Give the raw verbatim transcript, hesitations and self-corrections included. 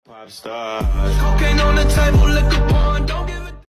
Pop stars. Cocaine on the table, liquor porn, don't give a